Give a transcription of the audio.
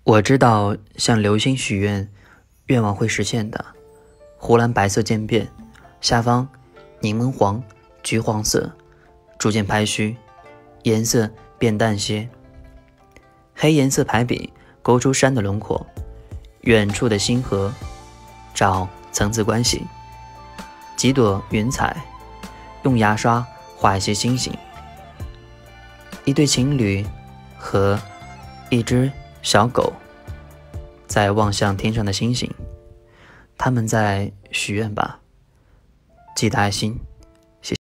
我知道向流星许愿，愿望会实现的。湖蓝白色渐变，下方柠檬黄、橘黄色逐渐拍虚，颜色变淡些。黑颜色排比勾出山的轮廓，远处的星河找层次关系，几朵云彩，用牙刷画一些星星，一对情侣和一只小狗在望向天上的星星，他们在许愿吧，记得爱心。